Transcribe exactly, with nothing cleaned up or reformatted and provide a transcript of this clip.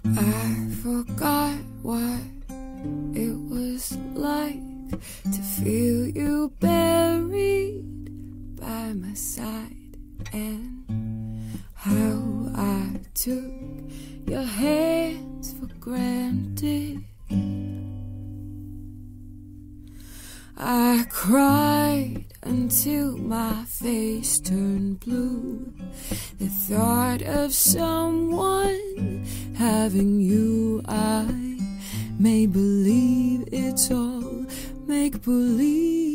I forgot what it was like to feel you buried by my side, and how I took your hands for granted. I cried until my face turned blue. The thought of someone having you, I may believe it's all make-believe.